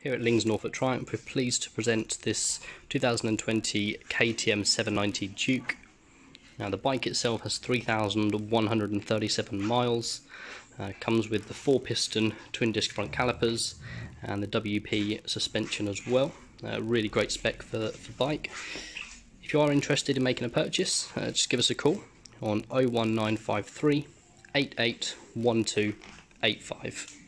Here at Lings Norfolk Triumph, we're pleased to present this 2020 KTM 790 Duke. Now the bike itself has 3,137 miles, comes with the 4-piston twin disc front calipers and the WP suspension as well. Really great spec for the bike. If you are interested in making a purchase, just give us a call on 01953 881285.